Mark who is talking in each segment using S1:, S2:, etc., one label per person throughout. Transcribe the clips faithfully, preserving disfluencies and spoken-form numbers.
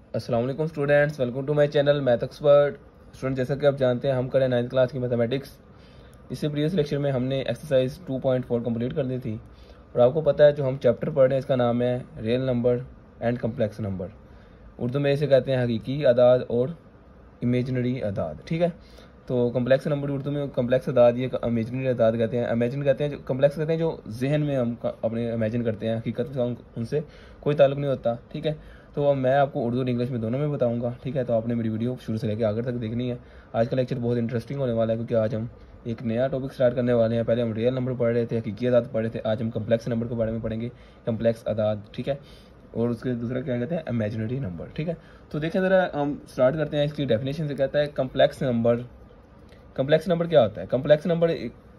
S1: अस्सलाम वालेकुम students, welcome to my channel math expert. Student, जैसा कि आप जानते हैं हम करें नाइन्थ क्लास की मैथमेटिक्स। इससे प्रीवियस लेक्चर में हमने exercise two point four complete कर दी थी और आपको पता है जो हम चैप्टर पढ़ रहे हैं इसका नाम है real number and complex number. Urdu में इसे कहते हैं हकीकी अदाद और इमेजनरी अदाद। ठीक है, तो कम्प्लेक्स नंबर उर्दू में कम्प्लेक्स अदाद ये इमेजनरी अदाद कहते हैं। इमेजिन कहते हैं जो कम्प्लेक्स कहते हैं जो जहन में हम अपने इमेजिन करते हैं, हकीकत में उनसे कोई ताल्लुक नहीं होता। ठीक है, तो अब मैं आपको उर्दू और इंग्लिश में दोनों में बताऊंगा। ठीक है, तो आपने मेरी वीडियो शुरू से लेकर आगे तक देखनी है। आज का लेक्चर बहुत इंटरेस्टिंग होने वाला है क्योंकि आज हम एक नया टॉपिक स्टार्ट करने वाले हैं। पहले हम रियल नंबर पढ़ रहे थे, हकीकी अदाद पढ़ रहे थे, आज हम कम्प्लेक्स नंबर के बारे में पढ़ेंगे, कम्प्लेक्स अदाद। ठीक है, और उसके दूसरा क्या कहते हैं इमेजिनरी नंबर। ठीक है, तो देखें ज़रा हम स्टार्ट करते हैं इसकी डेफिनेशन से। कहता है कम्प्लेक्स नंबर। कम्प्लेक्स नंबर क्या होता है? Complex number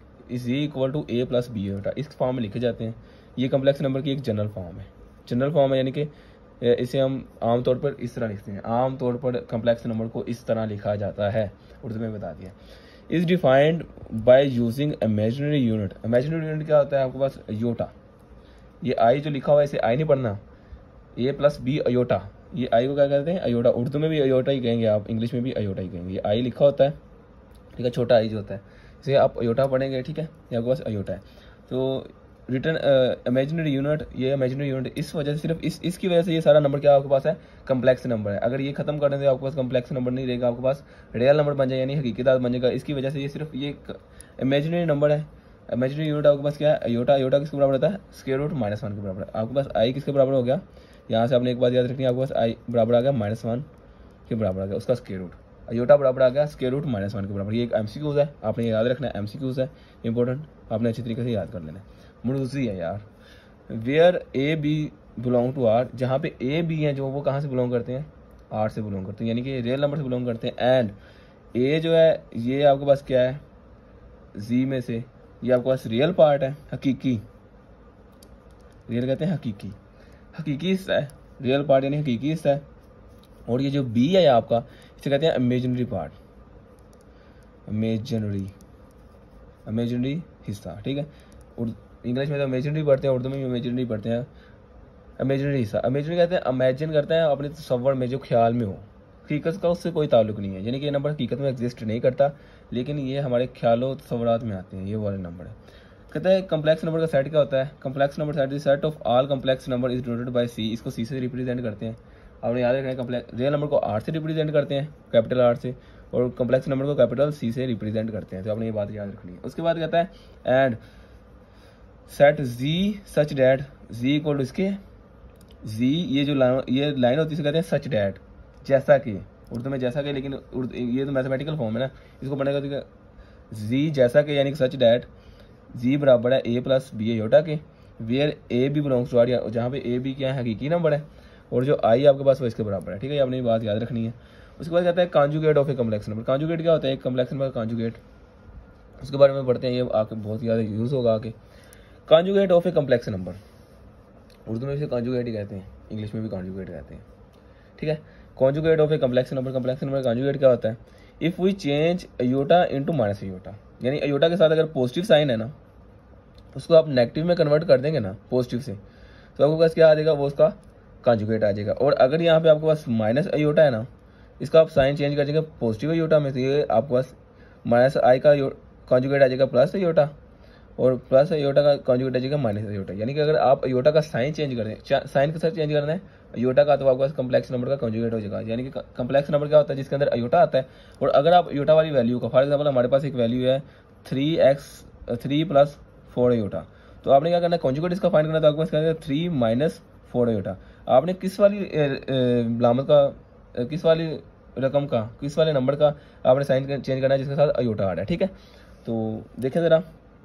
S1: is equal to A plus B होता है, इस फॉर्म में लिखे जाते हैं। ये कम्प्लेक्स नंबर की एक जनरल फॉर्म है। जनरल फॉर्म है यानी कि इसे हम आमतौर पर इस तरह लिखते हैं। आमतौर पर कम्प्लेक्स नंबर को इस तरह लिखा जाता है, उर्दू में बता दिया। Is defined by using imaginary unit. Imaginary unit क्या होता है? आपके पास अयोटा, ये आई जो लिखा हुआ है इसे आई नहीं पढ़ना, ए प्लस बी अयोटा, ये आई को क्या कहते हैं? अयोटा। उर्दू में भी अयोटा ही कहेंगे आप, इंग्लिश में भी अयोटा ही कहेंगे। ये आई लिखा होता है, ठीक है, छोटा आई जो होता है इसे आप अयोटा पढ़ेंगे। ठीक है, ये आपके पास अयोटा है। तो रिटर्न इमेजिनरी यूनिट, ये इमेजिनरी यूनिट इस वजह से, सिर्फ इस इसकी वजह से ये सारा नंबर क्या आपके पास है? कम्प्लेक्स नंबर है। अगर ये खत्म कर दें तो आपके पास कम्प्लेक्स नंबर नहीं रहेगा, आपके पास रियल नंबर बन जाए यानी हकीकी अदाद बन जाएगा। इसकी वजह से ये सिर्फ ये इमेजिनरी नंबर है। इमेजिनरी यूनिट आपके पास क्या है? अयोटा। अयोटा किसके बराबर होता है? स्क्वायर रूट माइनस वन के बराबर है। आपके पास आई किसके बराबर हो गया? यहाँ से आपने एक बात याद रखनी है, आपके पास आई बराबर आ गया माइनस वन के बराबर आ गया, उसका स्क्वायर रूट। अयोटा बराबर आ गया स्क्वायर रूट माइनस वन के बराबर। ये एक एमसीक्यूज है, आपने याद रखना है। एमसीक्यूज है इंपॉर्टेंट, आपने अच्छी तरीके से याद कर लेना है। मुर्जी है यार। Where A B belong to R, जहाँ पे ए बी हैं जो वो कहाँ से बिलोंग करते हैं? आर से बिलोंग करते हैं, यानी कि रियल नंबर से बिलोंग करते हैं। एंड ए जो है ये आपके पास क्या है? जी में से ये आपके पास रियल पार्ट है, हकीकी। रियल कहते हैं हकीकी, हकीकी हिस्सा है रियल पार्ट यानी हकीकी हिस्सा है। और ये जो बी है आपका इसे कहते हैं इमेजिनरी पार्ट, इमेजिनरी इमेजिनरी हिस्सा। ठीक है, और इंग्लिश में तो इमेजिनरी पढ़ते हैं, उर्दू में भी इमेजिनरी पढ़ते हैं। इमेजिनरी हिस्सा, इमेजिनरी कहते हैं इमेजिन करते हैं अपने तसव्वुर में जो ख्याल में हो, हकीकत का उससे कोई ताल्लुक नहीं है। यानी कि ये नंबर हकीकत में एग्जिस्ट नहीं करता, लेकिन ये हमारे ख्यालों तसव्वुरात में आते हैं, ये वाले नंबर है। कहते हैं कम्प्लेक्स नंबर का सेट क्या होता है? Complex number set is set of all complex number is denoted by C. इसको सी से रिप्रेजेंट करते हैं। आपने याद रखना है कम्प्लेक्स रियल नंबर को आर से रिप्रेजेंट करते हैं, कैपिटल आर से, और कम्प्लेक्स नंबर को कैपिटल सी से रिप्रेजेंट करते हैं। तो आपने ये बात याद रखनी है। उसके बाद कहता है and set G such that, G equal to इसके जी, ये जो लाइन ये लाइन होती है इसे कहते हैं सच डैट, जैसा कि, उर्दू में जैसा कि, लेकिन ये तो मैथमेटिकल फॉर्म है ना, इसको पढ़ने का जी जैसा कि यानी कि सच डैट जी बराबर है ए प्लस बी अयोटा के। Where A B belongs to R, जहाँ पे ए बी क्या है? हकीकी नंबर है, और जो आई आपके पास वो इसके बराबर है। ठीक है, ये आपने ये बात याद रखनी है। उसके बाद कहता है conjugate of a complex number. Conjugate क्या होता है? एक कम्प्लेक्स नंबर का कॉन्जुगेट, उसके बारे में पढ़ते हैं, ये आके बहुत ज़्यादा यूज़ होगा आगे। Conjugate of a complex number, Urdu में इसे कॉन्जुगेट ही कहते हैं, इंग्लिश में भी कॉन्जुगेट कहते हैं। ठीक है, conjugate of a complex number, complex number conjugate क्या होता है? If we change iota into minus iota, यानी अयोटा के साथ अगर पॉजिटिव साइन है ना, उसको आप नेगेटिव में कन्वर्ट कर देंगे ना पॉजिटिव से, तो आपके पास क्या आ जाएगा? वो उसका कॉन्जुगेट आ जाएगा। और अगर यहाँ पे आपके पास माइनस अयोटा है ना, इसका आप साइन चेंज कर देंगे पॉजिटिव अयोटा में, तो ये आपके पास माइनस आई का कॉन्जुगेट आ जाएगा प्लस अयोटा, और प्लस अयोटा का कॉन्जुगेट आ जाएगा माइनस अयोटा। यानी कि अगर आप अयोटा का साइन चेंज कर दें, साइन के साथ चेंज करना है अयोटा का, तो आपके पास कम्प्लेक्स नंबर का कॉन्जुगेट हो जाएगा। यानी कि कम्प्लेक्स नंबर क्या होता है? जिसके अंदर अयोटा आता है। और अगर आप अयोटा वाली वैल्यू का, फॉर एग्जाम्पल हमारे पास एक वैल्यू है three X three plus four iota, तो आपने क्या करना है? कॉन्जुगेट इसका फाइंड करना है, तो आपके पास क्या है? Three minus four iota. आपने किस वाली लामत का, किस वाली रकम का, किस वाले नंबर का आपने साइन चेंज करना है जिसके साथ अयोटा आ रहा है। ठीक है, तो देखें ज़रा,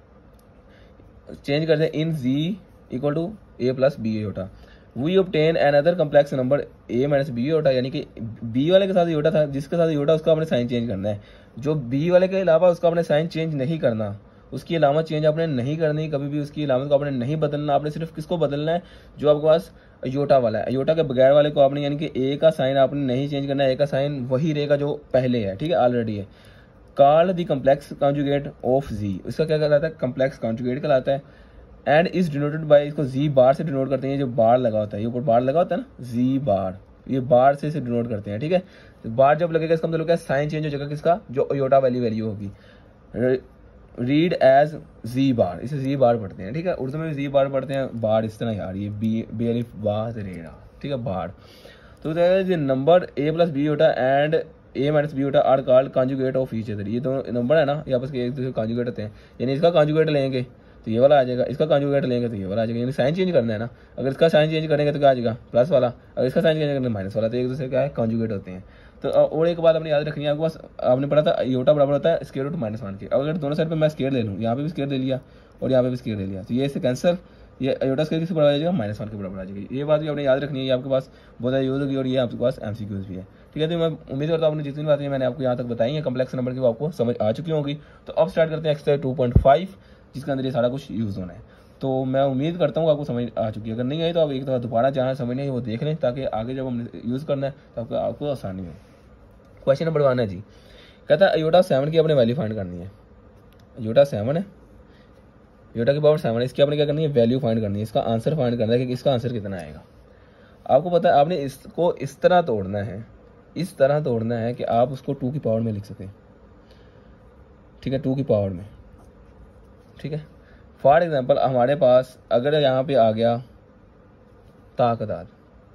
S1: चेंज करते हैं in G equal to A plus B iota. We obtain another complex number A minus B iota, यानी कि बी वाले के साथ अयोटा था, जिसके साथ अयोटा उसका आपने साइन चेंज करना है। जो बी वाले के अलावा उसका आपने साइन चेंज नहीं करना, उसकी अलामत चेंज आपने नहीं करनी, कभी भी उसकी अलामत को आपने नहीं बदलना। आपने सिर्फ किसको बदलना है? जो आपके पास अयोटा वाला है। अयोटा के बगैर वाले को आपने, यानी कि ए का साइन आपने नहीं चेंज करना है, ए का साइन वही रहेगा जो पहले है। ठीक है, ऑलरेडी है। Called the complex conjugate of G, इसका क्या कहलाता है? कम्प्लेक्स कॉन्जुगेट कहलाता है। एंड इज डिनोटेड बाय, इसको जी बार से डिनोट करते हैं, जो बार लगा होता है, ये ऊपर बार लगा होता है ना, जी बार, ये बार से इसे डिनोट करते हैं, ठीक है। तो बार जब लगेगा इसका मतलब क्या है, साइन चेंज हो जाएगा किसका, जो अयोटा वाली वैल्यू होगी। रीड एज जी बार, इसे जी बार पढ़ते हैं, ठीक है। उर्दू में भी जी बार पढ़ते हैं, बार इस तरह यार, ये बी बी अलिफ बा से रेड़ा, ठीक है, बार। तो नंबर ए प्लस बी होता है एंड ए माइनस बी होता है are called conjugate of each other. ये दोनों नंबर है ना, ये आपस के एक दूसरे कॉन्जुगेट होते हैं, यानी इसका कॉन्जुगेट लेंगे तो ये वाला आ जाएगा, इसका कॉन्जुगेट लेंगे तो ये वाला आ जाएगा, यानी साइन चेंज करना है ना। अगर इसका साइन चेंज करेंगे तो क्या आ जाएगा, प्लस वाला, अगर इसका साइन चेंज करेंगे माइनस वाला, तो एक दूसरे क्या है, कॉन्जुगेट होते हैं। तो और एक बात अपने याद रखनी है आपके पास, आपने पढ़ा था योटा बराबर होता है स्क्वायर रूट माइनस वन के। अगर दोनों साइड पे मैं स्क्वायर ले लूँ, यहाँ पे भी स्क्वायर ले लिया और यहाँ पे भी स्क्वायर ले लिया, तो ये इससे कैंसिल, ये अयोटा स्क्वायर किसके बराबर आ जाएगा, माइनस वन के बराबर आ जाएगी। ये बात भी आपने याद रखनी है, ये आपके पास बहुत ज़्यादा यूज होगी और ये आपके पास एमसीक्यूज भी है, ठीक है। तो मैं उम्मीद करता हूँ आपने जितनी बातें मैंने आपको यहाँ तक बताई हैं कम्प्लेक्स नंबर की वो आपको समझ आ चुकी होंगी। तो अब स्टार्ट करते हैं एक्सरसाइज टू पॉइंट फाइव, जिसके अंदर ये सारा कुछ यूज़ होना है। तो मैं उम्मीद करता हूँ आपको समझ आ चुकी है, अगर नहीं आई तो आप एक दफ़ा दोबारा जहाँ समझ नहीं है वो देख लें, ताकि आगे जब हमने यूज़ करना है तो आपको आपको आसानी हो। क्वेश्चन नंबर वन है जी, कहता है अयोटा सेवन की अपने वैल्यू फाइंड करनी है। अयोटा सेवन है, अयोटा की पावर सेवन है, इसकी आपने क्या करनी है, वैल्यू फाइंड करनी है, इसका आंसर फाइंड करना है कि इसका आंसर कितना आएगा। आपको पता है आपने इसको इस तरह तोड़ना है, इस तरह तोड़ना है कि आप उसको टू की पावर में लिख सकें, ठीक है, टू की पावर में, ठीक है। फॉर एग्जाम्पल हमारे पास अगर यहाँ पे आ गया ताकदाद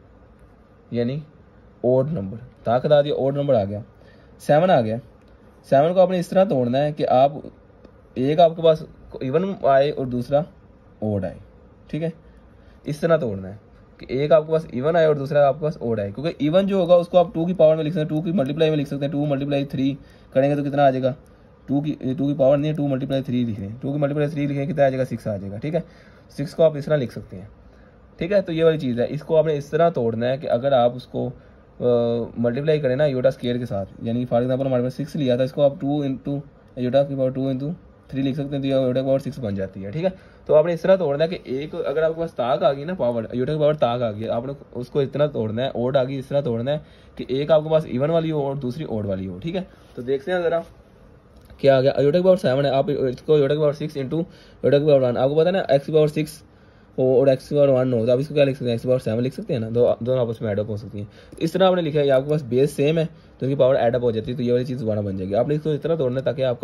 S1: यानी ओड नंबर, ताकदाद या ओड नंबर आ गया, सेवन आ गया, सेवन को आपने इस तरह तोड़ना है कि आप एक आपके पास इवन आए और दूसरा ओड आए, ठीक है। इस तरह तोड़ना है कि एक आपके पास इवन आए और दूसरा आपके पास ओड आए, क्योंकि इवन जो होगा उसको आप टू की पावर में लिख सकते हैं, टू की मल्टीप्लाई में लिख सकते हैं, टू मल्टीप्लाई थ्री करेंगे तो कितना आ जाएगा, टू की टू की पावर नहीं है, टू मल्टीप्लाई थ्री लिख रहे हैं, टू की मल्टीप्लाई थ्री लिखेंगे कितना आ जाएगा, सिक्स आ जाएगा, ठीक है। सिक्स को आप इस तरह लिख सकते हैं, ठीक है। तो ये वाली चीज़ है, इसको आपने इस तरह तोड़ना है कि अगर आप उसको मल्टीप्लाई uh, करें ना योटा स्केयर के साथ, यानी फॉर एग्जाम्पल हमारे पास सिक्स लिया था, इसको आप टू इंटू योटा की पावर टू इंटू थ्री लिख सकते हैं, तो योटा की पावर सिक्स बन जाती है, ठीक है। तो आपने इस तरह तोड़ना है कि एक अगर आपके पास ताक आ गई ना पावर, योटा की पावर ताक आ गई, आपने उसको इतना तोड़ना है, ओड आ गई इस तरह तोड़ना है कि एक आपके पास इवन वाली हो और दूसरी ओड वाली हो, ठीक है। तो देखते हैं ज़रा क्या आ गया, योटा की पावर सेवन है, आप इसको योटा की पावर सिक्स इंटू योटा की पावर वन, आपको पता है ना एक्स की पावर सिक्स और एक्स की पावर वन हो, तो आप इसको क्या लिख सकते हैं, एक्स की पावर सेवन लिख सकते हैं ना, दो दोनों आपस में एडअप हो सकती हैं। इस तरह आपने लिखा है, आपके पास बेस सेम है तो इनकी पावर एडअप हो जाती है, तो ये वाली चीज़ दोबारा बन जाएगी। आपने इसको इस तरह तोड़ना है ताकि आपका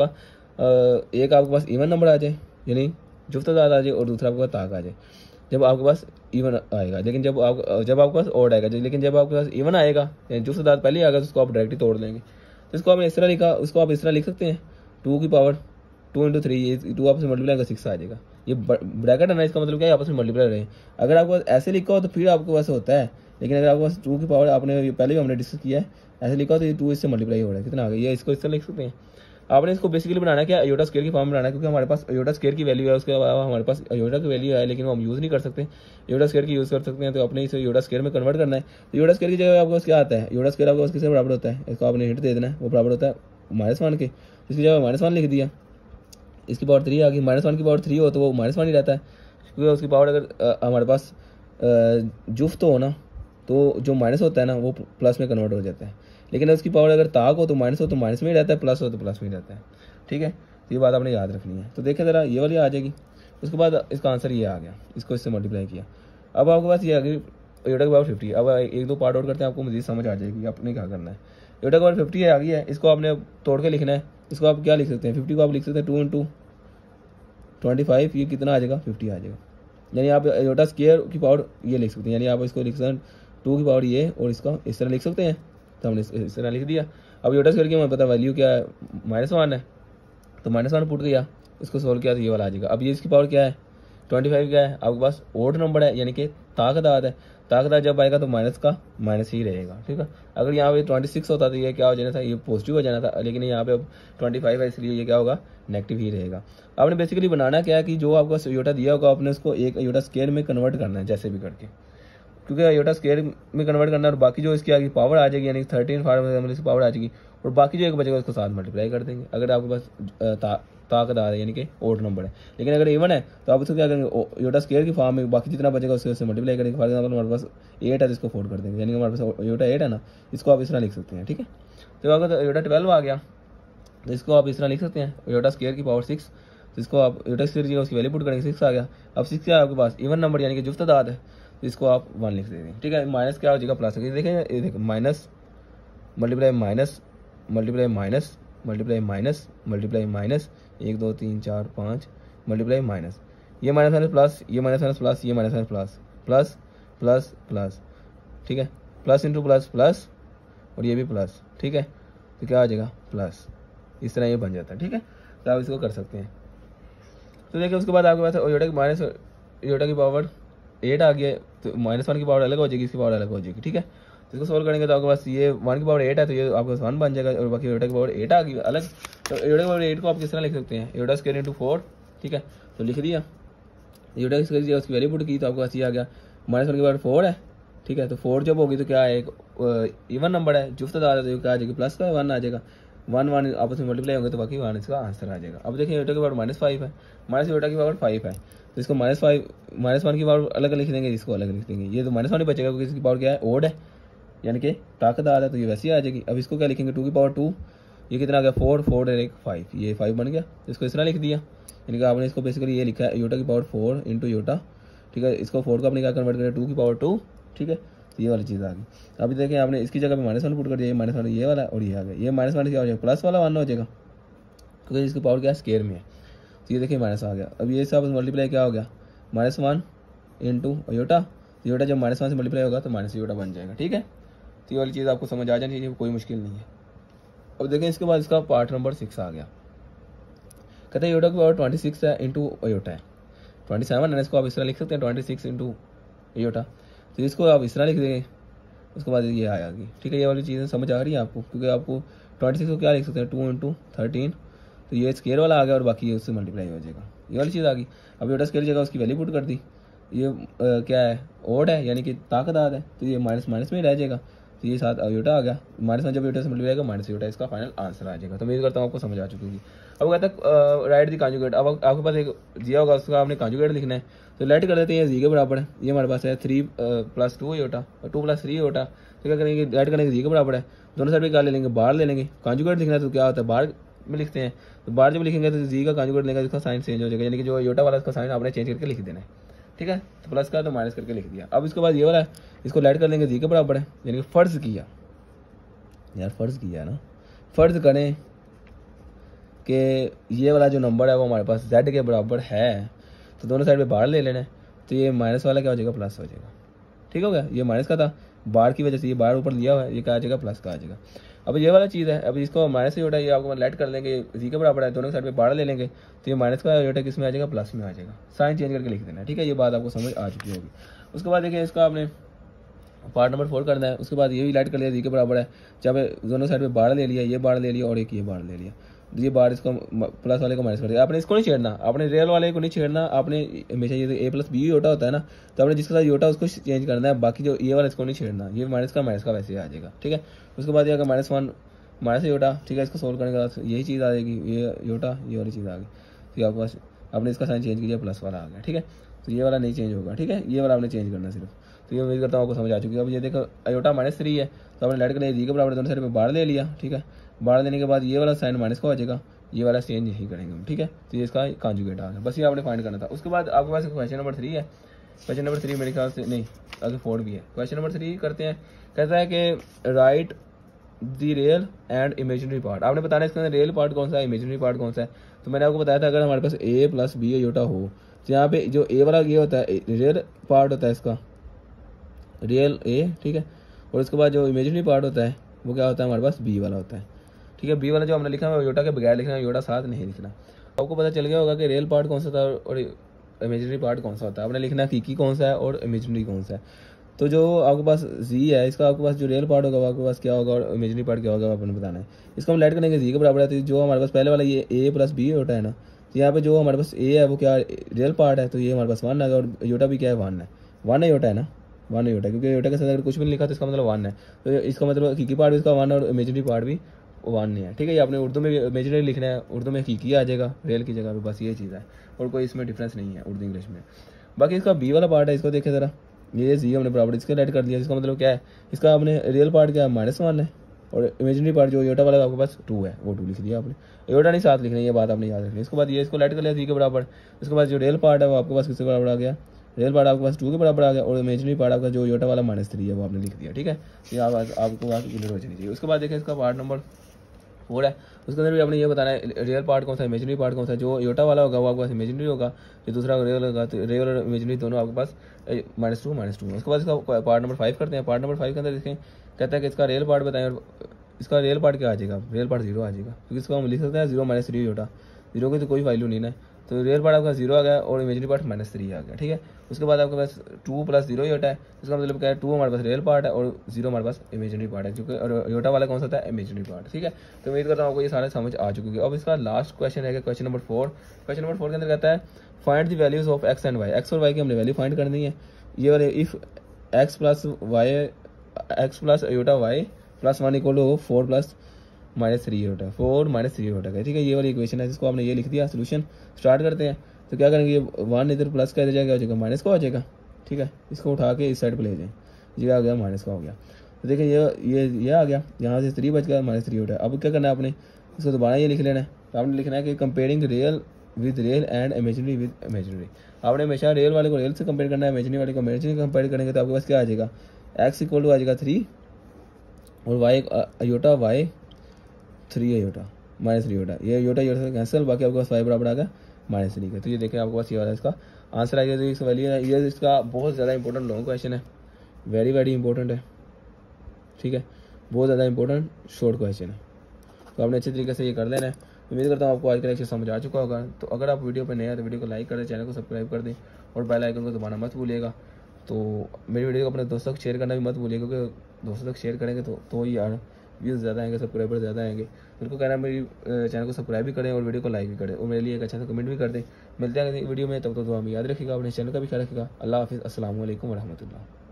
S1: एक आपके पास इवन नंबर आ जाए यानी जुफ्तदाद आ जाए और दूसरा आपके पास ताक आ जाए जब आपके पास इवन आएगा, लेकिन जब आप जब आपके पास ओड आएगा, लेकिन जब आपके पास इवन आएगा जुफ्तदाद पहले आएगा तो उसको आप डायरेक्टली तोड़ लेंगे। तो इसको आपने इस तरह लिखा, उसको आप इस तरह लिख सकते हैं, टू की पावर टू इंटू थ्री, ये टू आपस में मल्टीप्लाई का सिक्स आ जाएगा, ये ब्रैकेट है ना, इसका मतलब क्या है आपस में मल्टीप्लाई रहे। अगर आपके पास ऐसे लिखा हो तो फिर आपके पास होता है, लेकिन अगर आपके पास टू की पावर आपने पहले भी हमने डिस्कस किया है, ऐसे लिखा हो तो ये टू इससे मल्टीप्लाई हो रहा है, कितना आ गया, ये इसको इस तरह लिख सकते हैं। आपने इसको बेसिकली बनाना है क्या, अयोटा स्क्वायर की फॉर्म में बनाना है, क्योंकि हमारे पास अयोटा स्क्वायर की वैल्यू है, उसके अलावा हमारे पास अयोटा की वैल्यू है, लेकिन वो हम यूज़ नहीं कर सकते, अयोटा स्क्वायर की यूज़ कर सकते हैं। तो अपने इसे अयोटा स्क्वायर में कन्वर्ट करना है। तो अयोटा स्क्वायर की जगह आपको क्या आता है, अयोटा स्क्वायर आपको किससे बराबर होता है, इसको आपने हिंट दे देना है, वो बराबर होता है माइनस वन के, इसकी जगह माइनस वन लिख दिया, इसकी पावर थ्री आ गई, माइनस वन की पावर थ्री हो तो वो माइनस वन ही रहता है, क्योंकि उसकी पावर अगर हमारे पास जुफ्त हो ना तो जो माइनस होता है ना वो प्लस में कन्वर्ट हो जाता है, लेकिन उसकी पावर अगर ताक हो तो माइनस हो तो माइनस में ही रहता है, प्लस हो तो प्लस में ही रहता है, ठीक है। तो ये बात आपने याद रखनी है। तो देखें ज़रा, ये वाली आ जाएगी, उसके बाद इसका आंसर ये आ गया, इसको इससे मल्टीप्लाई किया। अब आपके पास ये आ गई योटा की पावर फिफ्टी। अब एक दो पार्ट आउट करते हैं, आपको मज़ीद समझ आ जाएगी आपने क्या करना है। योटा की पावर फिफ्टी आ गई है, इसको आपने तोड़ के लिखना है, इसको आप क्या लिख सकते हैं, फिफ्टी को आप लिख सकते हैं टू इंटू ट्वेंटी फाइव, ये कितना आ जाएगा, फिफ्टी आ जाएगा, यानी आप योटा स्क्वायर की पावर ये लिख सकते हैं, यानी आप इसको लिख सकते हैं टू की पावर ये और इसका इस तरह लिख सकते हैं। तो हमने इस तरह लिख दिया। अब योटा स्क्वायर की हमें पता वैल्यू क्या है, माइनस वन है, तो माइनस वन पुट किया, इसको सोल्व किया तो ये वाला आ जाएगा। अब ये इसकी पावर क्या है, ट्वेंटी फाइव क्या है, आपके पास ओड नंबर है यानी कि ताकदाद है, ताकदाद जब आएगा तो माइनस का माइनस ही रहेगा, ठीक है। अगर यहाँ पे ट्वेंटी सिक्स होता तो ये क्या हो जाना था, ये पॉजिटिव हो जाना था, लेकिन यहाँ पे अब ट्वेंटी फाइव है इसलिए ये क्या होगा, नेगेटिव ही रहेगा। आपने बेसिकली बनाना क्या है कि जो आपको योटा दिया होगा आपने उसको एक योटा स्क्वायर में कन्वर्ट करना है जैसे भी करके, क्योंकि योटा स्क्वायर में कन्वर्ट करना है और बाकी जो इसकी आगे पावर आ जाएगी यानी थर्टीन फार्मूले की पावर आ जाएगी और बाकी जो एक बचेगा उसको साथ मल्टीप्लाई कर देंगे। अगर आपके पास ता, ताकदार है यानी कि ओड नंबर है, लेकिन अगर इवन है तो आप उसको क्या करेंगे, योटा स्क्वायर की फॉर्म में बाकी जितना बचेगा उससे मल्टीप्लाई करेंगे। फॉर एग्जाम्पल हमारे पास एट है तो इसको फोर कर देंगे, यानी कि हमारे पास योटा एट है ना, इसको आप इस तरह लिख सकते हैं, ठीक है। तो अगर योटा ट्वेल्व आ गया तो इसको आप इस तरह लिख सकते हैं, योटा स्क्वायर की पावर सिक्स, तो इसको आप योटा स्क्वायर की उसकी वैल्यू पुट करेंगे, सिक्स आ गया। अब सिक्स क्या है आपके पास, इवन नंबर यानी कि जुफ्तदाद है, तो इसको आप वन लिख देंगे, ठीक है। माइनस क्या हो जाएगा प्लस, देखें ये देखो minus multiply minus multiply minus multiply minus multiply minus एक दो तीन चार पाँच मल्टीप्लाई माइनस, ये माइनस माइनस प्लस, ये माइनस माइनस प्लस, ये minus minus plus, plus plus plus, ठीक है। प्लस इंटू प्लस प्लस और ये भी प्लस, ठीक है। तो क्या आ जाएगा प्लस, इस तरह ये बन जाता है, ठीक है। तो आप इसको कर सकते हैं। तो देखिए उसके बाद आपके पास योटा की माइनस योटा की पावर एट आ गया, तो माइनस वन की पावर अलग हो जाएगी, इसकी पावर अलग हो जाएगी, ठीक है। तो इसको सोल्व करेंगे तो आपके पास ये वन की पावर एट है, तो ये आपके पास वन बन जाएगा, और बाकी योटा की पावर एट आ गई अलग। तो योटा की पावर एट को आप किस तरह लिख सकते हैं, योटा स्क्वायर इंटू फोर, ठीक है। तो लिख दिया योटा स्क्वायर दिया, उसकी वैल्यू पुट की, तो आपके पास ये आ गया माइनस वन की पावर फोर है, ठीक है। तो फोर जब होगी तो क्या है, एक इवन नंबर है, जुफ्त आ तो क्या आ जाएगी प्लस का वन आ जाएगा, वन वन आपस में मल्टीप्लाई होंगे तो बाकी वन इसका आंसर आ जाएगा। अब देखिए योटा की पावर माइनस फाइव है, माइनस योटा की पावर फाइव है, तो इसको माइनस फाइव माइनस वन की पावर अलग लिख देंगे, इसको अलग लिख देंगे। ये तो माइनस वन ही बचेगा क्योंकि इसकी पावर क्या है ओड है, यानी कि ताकतदार है, तो ये वैसे ही आ जाएगी। अब इसको क्या लिखेंगे, टू की पावर टू, ये कितना आ गया फोर, फोर एक फाइव, ये फाइव बन गया, तो इसको इस तरह लिख दिया। यानी कि आपने इसको बेसिकली ये लिखा है योटा की पावर फोर इंटू योटा, ठीक है। इसको फोर को आपने क्या कन्वर्ट करें टू की पावर टू, ठीक है। तो ये वाली चीज़ आ गई। अभी देखें आपने इसकी जगह पे माइनस वन पुट कर दिया, ये माइनस वन ये वाला और ये आ गया, ये माइनस वन क्या हो जाएगा प्लस वाला वन हो जाएगा क्योंकि इसकी पावर क्या है स्केयर में है। तो ये देखिए माइनस आ गया। अब ये सब मल्टीप्लाई क्या हो गया minus one into iota, iota जब माइनस वन से मल्टीप्लाई होगा तो माइनस योटा बन जाएगा, ठीक है। तो ये वाली चीज़ आपको समझ आ जानी चाहिए, कोई मुश्किल नहीं है। अब देखें इसके बाद इसका पार्ट नंबर सिक्स आ गया, कहते हैं योटा की पावर ट्वेंटी सिक्स है इंटू योटा है ट्वेंटी सेवन है, इसको आप इस तरह लिख सकते हैं ट्वेंटी सिक्स इंटू योटा, तो इसको आप इस तरह लिख देंगे। उसके बाद ये आएगी, ठीक है। ये वाली चीज़ें समझ आ रही है आपको, क्योंकि आपको ट्वेंटी सिक्स को क्या लिख सकते हैं टू इंटू थर्टीन, तो ये स्केयर वाला आ गया और बाकी ये उससे मल्टीप्लाई हो जाएगा, ये वाली चीज़ आ गई। अब योटा स्केयर जगह उसकी वैल्यू पुट कर दी, ये आ, क्या है ओड है यानी कि ताकतदार है, तो ये माइनस माइनस में ही रह जाएगा, तो ये साथ योटा आ गया, माइनस में जब योटा से मल्टीप्लाई आएगा माइनस योटा, इसका फाइनल आंसर आ जाएगा। तो मैं करता हूँ आपको समझ आ चुकी होगी। अब कहता है राइट दी कॉन्जुगेट, अब आपके पास एक दिया होगा उसका आपने कॉन्जुगेट लिखना है, तो लेट कर देते हैं ये जी के बराबर है, ये हमारे पास है थ्री प्लस टू योटा और टू प्लस थ्री योटा, तो क्या करेंगे लेट करने के जी के बराबर है, दोनों साइड पे क्या ले लेंगे बाहर ले लेंगे। कॉन्जुगेट लिखना है तो क्या होता है बाहर में लिखते हैं, तो बाहर जब लिखेंगे तो जी का कॉन्जुगेट लेंगे, इसका साइन चेंज हो जाएगा, यानी कि जो योटा वाला इसका साइन आपने चेंज करके लिख देना है, ठीक है। तो प्लस का तो माइनस करके लिख दिया। अब इसके बाद ये वाला है, इसको लेट कर लेंगे जी के बराबर है, यानी कि फर्ज किया यार फर्ज किया ना, फर्ज करें कि ये वाला जो नंबर है वो हमारे पास z के बराबर है, तो दोनों साइड पे बाहर ले लेना है, तो ये माइनस वाला क्या हो जाएगा प्लस हो जाएगा, ठीक हो गया। ये माइनस का था, बाहर की वजह से ये बाहर ऊपर लिया हुआ है, ये क्या आ जाएगा प्लस का आ जाएगा। अब ये वाला चीज़ है, अब इसको माइनस से योटा ये आपको लेट कर लेंगे जी के बराबर है, दोनों साइड पे बाहर ले लेंगे, तो ये माइनस का योटा किस में आ जाएगा प्लस में आ जाएगा, साइन चेंज करके लिख देना है, ठीक है। ये बात आपको समझ आ चुकी होगी। उसके बाद देखिए इसका आपने पार्ट नंबर फोर करना है, उसके बाद ये भी लाइट कर लिया जी के बराबर है, जब दोनों साइड पे बाहर ले लिया, ये बाहर ले लिया और एक ये बाहर ले लिया, ये बाहर इसको प्लस वाले को माइनस कर दिया। आपने इसको नहीं छेड़ना, आपने रियल वाले को नहीं छेड़ना, आपने हमेशा ये ए प्लस बी योटा होता है ना, तो आपने जिसके साथ योटा उसको चेंज करना है, बाकी जो ये वाला इसको नहीं छेड़ना, ये माइनस का माइनस का वैसे ही आ जाएगा, ठीक है। उसके बाद ये अगर माइनस वन माइनस योटा, ठीक है, इसको सोल्व करने के बाद यही चीज़ आ जाएगी, ये योटा ये वाली चीज़ आ गई, ठीक है। आपके पास आपने इसका साइन चेंज किया प्लस वाला आ गया, ठीक है। तो ये वाला नहीं चेंज होगा, ठीक है, ये वाला आपने चेंज करना सिर्फ। तो ये उम्मीद करता हूँ आपको समझ आ चुकी है। अब ये देखो अयोटा माइनस थ्री है, तो आपने लेट कर लिया जी के बराबर, दोनों साइड पे बाहर ले लिया, ठीक है। बाहर लेने के बाद ये वाला साइन माइनस का हो जाएगा, ये वाला चेंज यही करेंगे हम, ठीक है। तो ये इसका कॉन्जुगेट आ गया, बस ये आपने फाइंड करना था। उसके बाद आपके पास क्वेश्चन नंबर थ्री है, क्वेश्चन नंबर थ्री मेरे ख्याल से नहीं आगे फोर भी है। क्वेश्चन नंबर थ्री करते हैं, कहता है कि write the real and imaginary part. आपने बताना है इसके अंदर रियल पार्ट कौन सा है, इमेजिनरी पार्ट कौन सा है। तो मैंने आपको बताया था अगर हमारे पास ए प्लस बी योटा हो, तो यहाँ पे जो ए वाला ये होता है रियल पार्ट होता है इसका, रियल ए, ठीक है। और उसके बाद जो इमेजिनरी पार्ट होता है वो क्या होता है हमारे पास बी वाला होता है, ठीक है। बी वाला जो हमने लिखा है योटा के बगैर लिखना है, योटा साथ नहीं लिखना। आपको पता चल गया होगा कि रियल पार्ट कौन सा था और इमेजिनरी पार्ट कौन सा होता है। आपने लिखना की की कौन सा है और इमेजिनरी कौन सा है। तो जो आपके पास जी है इसका आपके पास जो रियल पार्ट होगा वो आपके पास क्या होगा और इमेजिनरी पार्ट क्या होगा आपने बताना है। इसको हम लेट करने के जी के बराबर है, तो जो हमारे पास पहले वाला ये ए प्लस बी योटा है ना, तो यहाँ पे जो हमारे पास ए है वो क्या रियल पार्ट है, तो ये हमारे पास वन है और योटा भी क्या है वन है, वन है योटा है ना, वन है योटा, क्योंकि योटा के साथ अगर कुछ भी नहीं लिखा तो इसका मतलब वन है। तो इसका मतलब की की पार्ट भी इसका वन और इमेजिनरी पार्ट भी वन नहीं है, ठीक है। ये आपने उर्दू में इमेजिनरी लिखना है, उर्दू में की की आ जाएगा रियल की जगह पे, बस ये चीज़ है और कोई इसमें डिफरेंस नहीं है उर्दू इंग्लिश में। बाकी इसका बी वाला पार्ट है, इसको देखें ज़रा, ये जी हमने बराबर इसके लेट कर दिया, इसका मतलब क्या है, इसका आपने रियल पार्ट क्या है माइनस वन है और इमेजिनरी पार्ट जो योटा वाला आपके पास टू है वो टू लिख दिया आपने, योटा नहीं साथ लिखना है, ये बात आपने याद रखनी है। इसके बाद ये इसको लेट कर लिया जी के बराबर, इसके बाद जो रियल पार्ट है वो आपके पास किसके बराबर आ गया, रियल पार्ट आपके पास टू के बराबर आ गया और इमेजिनरी पार्ट आपका जो योटा वाला माइनस थ्री है वो आपने लिख दिया। ठीक है, ये आप, आपको बात क्लियर हो जानी चाहिए। उसके बाद देखें इसका पार्ट नंबर फोर है, उसके अंदर भी आपने ये बताना है रियल पार्ट कौन सा इमेजिनरी पार्ट कौन सा। जो योटा वाला होगा वो आपके पास इमेजिनरी होगा, जो दूसरा रियल होगा तो रियल और इमेजिनरी दोनों आपके पास माइनस टू माइनस टू। उसके बाद इसका पार्ट नंबर फाइव करते हैं। पार्ट नंबर फाइव के अंदर देखें कहता है कि इसका रियल पार्ट बताएं और इसका रियल पार्ट क्या आ जाएगा, रियल पार्ट जीरो आ जाएगा, क्योंकि इसको हम लिख सकते हैं zero minus three iota, zero की तो कोई वैल्यू नहीं ना, तो रियल पार्ट आपका जीरो आ गया और इमेजिनरी पार्ट माइनस थ्री आ गया। ठीक है, उसके बाद आपके पास टू प्लस जीरो योटा है, इसका मतलब क्या है टू हमारे पास रियल पार्ट है और जीरो हमारे पास इमेजिनरी पार्ट है, क्योंकि और योटा वाला कौन सा था, इमेजिनरी पार्ट। ठीक है, तो उम्मीद करता हूँ आपको ये सारे समझ आ चुकी है। अब इसका लास्ट क्वेश्चन है question number four. Question number four के अंदर कहता है find the values of X and Y. X और वाई की हमने वैल्यू फाइंड करनी है। ये वाले if X plus Y X plus iota Y plus one equal to four plus minus three iota, four minus three iota का। ठीक है, ये वाली इक्वेशन है जिसको आपने ये लिख दिया। सोल्यूशन स्टार्ट करते हैं। तो क्या करेंगे, ये वन इधर प्लस का इधर जाएगा हो जाएगा माइनस का हो जाएगा। ठीक है, इसको उठा के इस साइड पे ले जाएं, ये आ गया माइनस का हो गया। तो देखिए ये ये ये आ गया, यहाँ से थ्री बच गया माइनस थ्री योटा। अब क्या करना है आपने, इसको दोबारा ये लिख लेना है। तो आपने लिखना है कि comparing real with real and imaginary with imaginary. आपने हमेशा रियल वाले को रियल से कंपेयर करना है, इमेजिनरी वाले को इमेजिनरी कंपेयर करेंगे तो आपके पास क्या आ जाएगा, एक्स इक्वल टू आ जाएगा थ्री और वाई योटा वाई थ्री है योटा माइनस थ्री योटा, ये योटा योटा से कैंसिल, बाकी आपके पास वाई बराबर आ गया माइनस थ्री का। तो ये देखें आपके पास ये वाला इसका आंसर आ गया। तो इस वैल्यू है ये, इसका बहुत ज़्यादा इंपॉर्टेंट लॉन्ग क्वेश्चन है, वेरी वेरी इंपॉर्टेंट है। ठीक है, बहुत ज़्यादा इंपॉर्टेंट शॉर्ट क्वेश्चन है, तो आपने अच्छे तरीके से ये कर लेना है। उम्मीद करता हूँ आपको आज का लेक्चर समझ आ चुका होगा। तो अगर आप वीडियो पर नए हैं तो वीडियो को लाइक कर दें, चैनल को सब्सक्राइब कर दें और बेल आइकन को दबाना मत भूलिएगा। तो मेरी वीडियो को अपने दोस्तों को शेयर करना भी मत भूलिएगा, क्योंकि दोस्तों तक शेयर करेंगे तो तो ही यार व्यूज़ ज़्यादा आएंगे, सब्सक्राइबर ज़्यादा आएंगे। उनको कहना है मेरी चैनल को सब्सक्राइब भी करें और वीडियो को लाइक भी करें और मेरे लिए एक अच्छा सा कमेंट भी कर दें। मिलते हैं वीडियो में, तब तो दुआ में याद रखिएगा, अपने चैनल का भी ख्याल रखिएगा। अल्लाह हाफिज़, अस्सलाम वालेकुम व रहमतुल्लाह।